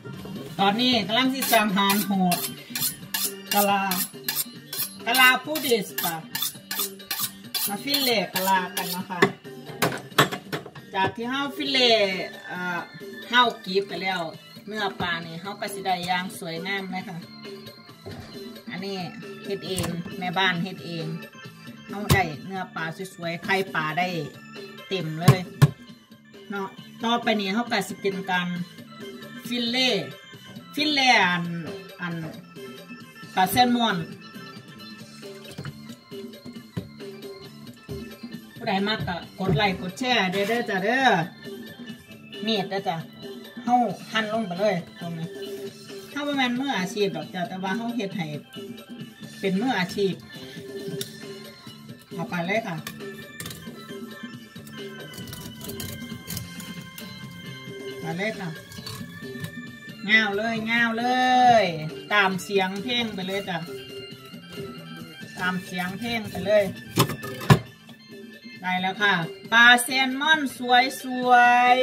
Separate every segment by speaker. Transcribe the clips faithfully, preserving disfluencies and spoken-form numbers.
Speaker 1: ตอนนี้กำลังที่จะหารโหดกะลากะลาพูดิสค่ะมาฟิเลกะลากันนะคะจากที่เฮาฟิเลเอ่อเฮากีบไปแล้วเนื้อปลานี่เฮาก็สิได้ย่างสวยงามเลยค่ะอันนี้เฮ็ดเองแม่บ้านเฮ็ดเองเฮาได้เนื้อปลาสวยๆไข่ปลาได้เต็มเลยเนาะต่อไปนี้เฮาก็สิเป็นการฟิเลฟิเลอันอันปลาแซลมอนผู้ใดมากก็กดไลค์กดแชร์เด้อเด้อจ้ะเด้อเมียดเด้อจ้ะเฮาหั่นลงไปเลยตรงนี้เฮาบ่แม่นมืออาชีพดอกจ้ะแต่ว่าเฮาเฮ็ดให้เป็นมืออาชีพเอาไปเลยค่ะไปเลยค่ะง่าวเลยง่าวเลยตามเสียงเพลงไปเลยจ้ะตามเสียงเพลงไปเลยได้แล้วค่ะปลาแซลมอนสวยสวย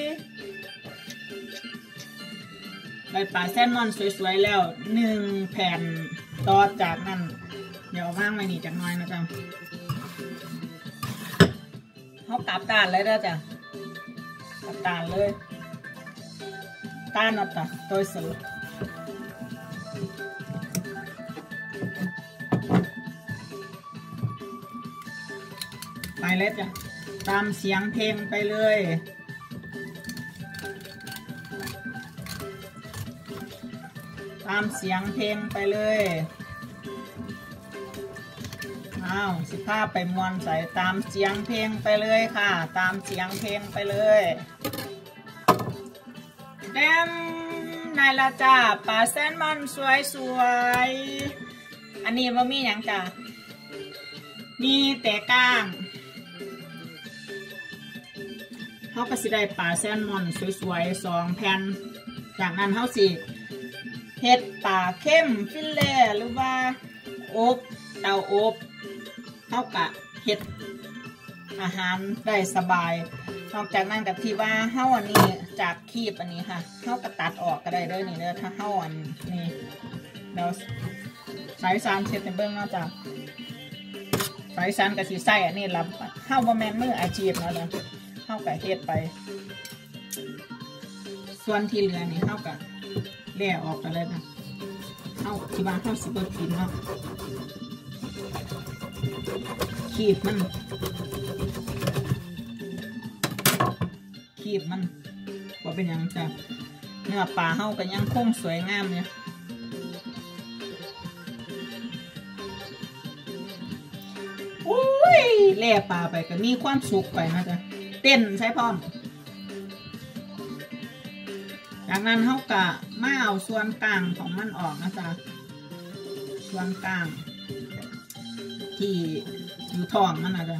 Speaker 1: ได้ปลาแซลมอนสวยๆแล้วหนึ่งแผ่นต่อจากนั้นเดี๋ยวว่างไว้นี่จากน้อยนะจ๊ะเขากลับตาเลยนะจ๊ะกลับตาเลยตาหนอตาตัวสุดไปเลยจ้ะตามเสียงเพลงไปเลยตามเสียงเพลงไปเลยอ้าวสิพาไปมวนใส่ตามเสียงเพลงไปเลยค่ะตามเสียงเพลงไปเลยแดมนายละจ้าปลาแซลมอนสวยสวยอันนี้ว่ามีอย่างจ้ะมีแต่ก้างเขาก็สิได้ปลาแซลมอนสวยๆสองแผ่นจากนั้นเขาสิเห็ดปลาเข้มฟิลเล่หรือว่าอบเตาอบเขากะเห็ดอาหารได้สบายนอกจากนั้นกับที่ว่าเฮาอันนี้จากคีบอันนี้ค่ะเฮาก็ตัดออกก็ได้เด้อนี่เด้อถ้าเฮาอันนี้เดี๋ยวสายสารเช็ดในเบื้องนอกจากสายสารกับสีใส่อันนี้รับเฮาบ่แม่นมืออาชีพเนาะเด้อเฮาก็เฮ็ดไปส่วนที่เหลือนี่เฮาก็แล่ออกกันเลยนะเฮาที่บ้านเฮาสิบ่กินเนาะคีบมันคีบมันว่าเป็นยังจ้ะเนื้อปลาเฮาก็ยังคงสวยงามเนี่ยอุ้ยแล่ปลาไปก็มีความสุขไปนะจ๊ะเต้นใช่พร้อมจากนั้นเฮากะมาเอาส่วนกลางของมันออกนะจ๊ะส่วนกลางที่อยู่ท้องมันนะจ๊ะ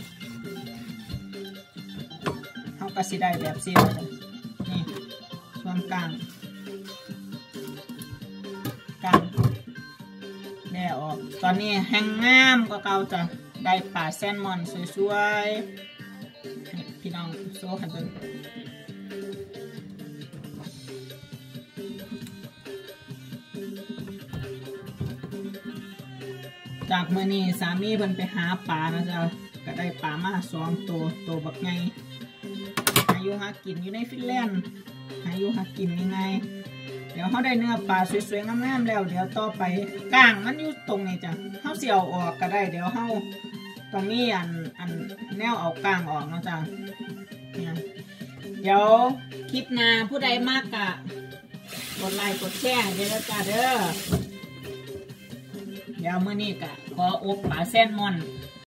Speaker 1: เฮาก็สิได้แบบซีเลยนี่ส่วนกลางกลางแล่ออกตอนนี้แห้งงามก็เก่าจ้ะได้ปลาแซลมอนสวยๆพี่น้องโซ่ขันต้นจากเมื่อนี้สามีเพิ่นไปหาปลานะจ๊ะก็ได้ปลามาสองตัวตัวบักไงหาอยู่หากินอยู่ในฟินแลนด์หาอยู่หากินยังไงเดี๋ยวเขาได้เนื้อปลาสวยๆงามๆแล้วเดี๋ยวต่อไปก้างมันอยู่ตรงนี้จ้ะเขาเสียวออกก็ได้เดี๋ยวเขาตรงนี้อันอันแนวเอาก้างออกนะจ๊ะเดี๋ยวคลิปหน้าผู้ใดมากกะกดไลค์กดแชร์เดี๋ยวจ้าเด้อเดี๋ยวมื้อนี้กะขออบปลาแซลมอน